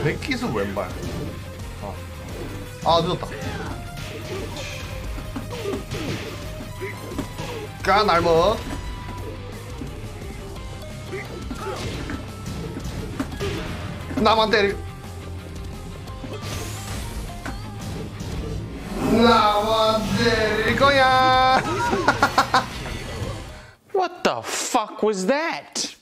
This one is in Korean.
백기수 왼발. 아 늦었다. 까날먹. 나만 때리. 나만 때릴 거야. What the fuck was that?